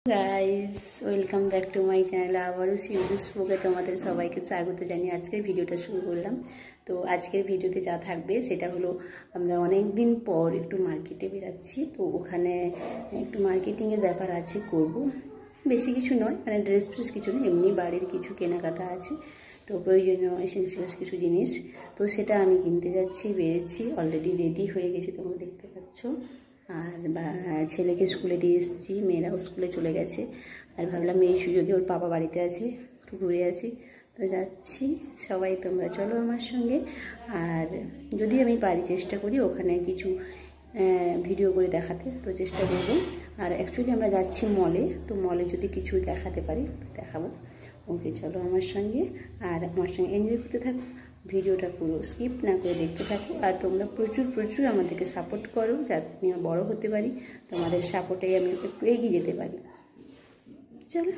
Guys welcome back to my channel. আবারও serious ব্লগে তোমাদের সবাইকে স্বাগত জানিয়ে আজকের ভিডিওটা শুরু করলাম। তো আজকের ভিডিওতে যা থাকবে সেটা হলো আমরা অনেক দিন পর একটু মার্কেটে বেরাচ্ছি। তো ওখানে একটু মার্কেটিংয়ের ব্যাপার আছে, করব বেশি কিছু নয়, মানে ড্রেস ফ্রেস কিছু নয়, এমনি বাড়ির কিছু কেনাকাটা আছে। তো প্রয়োজনীয় এসেন্সিয়ালস কিছু জিনিস, তো সেটা আমি কিনতে যাচ্ছি, বেরেছি, অলরেডি রেডি হয়ে গেছি, তোমরা দেখতে পাচ্ছ। আর ছেলেকে স্কুলে দিয়ে এসেছি, মেয়েরাও স্কুলে চলে গেছে। আর ভাবলাম এই সুযোগে ওর পাপা বাড়িতে আছে, একটু ঘুরে আসি, তো যাচ্ছি। সবাই তোমরা চলো আমার সঙ্গে। আর যদি আমি পারি চেষ্টা করি ওখানে কিছু ভিডিও করে দেখাতে, তো চেষ্টা করব। আর অ্যাকচুয়ালি আমরা যাচ্ছি মলে, তো মলে যদি কিছু দেখাতে পারি তো দেখাবো। ওকে চলো আমার সঙ্গে, আর আমার সঙ্গে এনজয় করতে থাকো, ভিডিওটা পুরো স্কিপ না করে দেখতে থাকো। আর তোমরা প্রচুর প্রচুর আমাদেরকে সাপোর্ট করো, যাতে আমি বড় হতে পারি, তোমাদের সাপোর্টেই আমি একটু এগিয়ে যেতে পারি। চলো।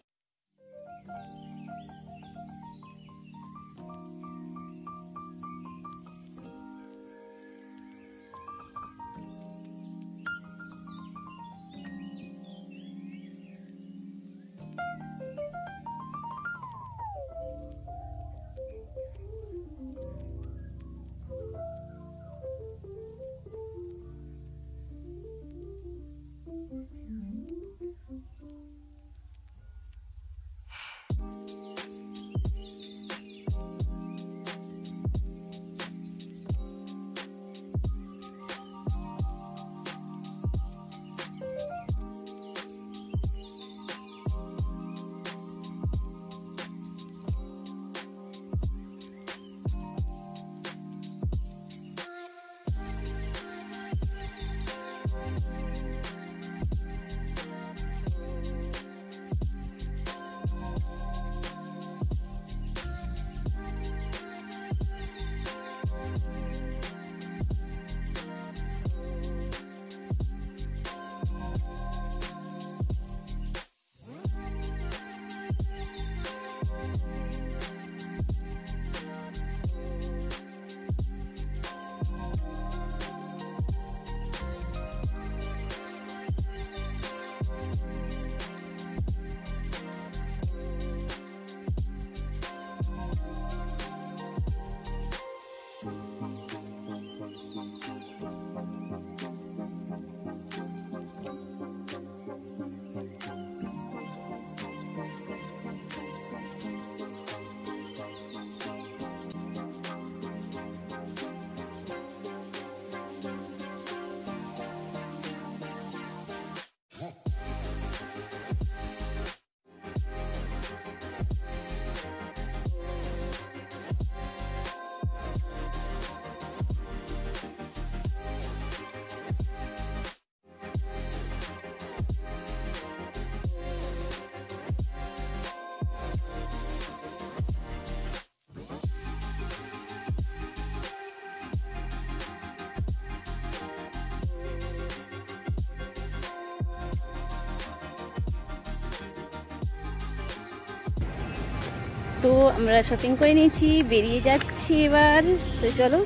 তো আমরা শপিং করে নিয়েছি, বেরিয়ে যাচ্ছি এবার। তো চলো,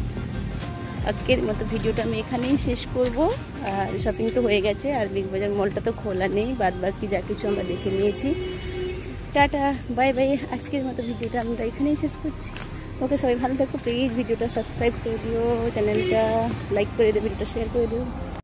আজকের মতো ভিডিওটা আমি এখানেই শেষ করব। আর শপিং তো হয়ে গেছে, আর বিগ বাজার মলটা তো খোলা নেই, বাদ বাকি যা কিছু আমরা দেখে নিয়েছি। Tata, bye bye. আজকের মতো ভিডিওটা আমরা এখানেই শেষ করছি। ওকে, সবাই ভালো থাকো, প্লিজ ভিডিওটা সাবস্ক্রাইব করে দিও, চ্যানেলটা লাইক করে দিও, ভিডিওটা শেয়ার করে দিও।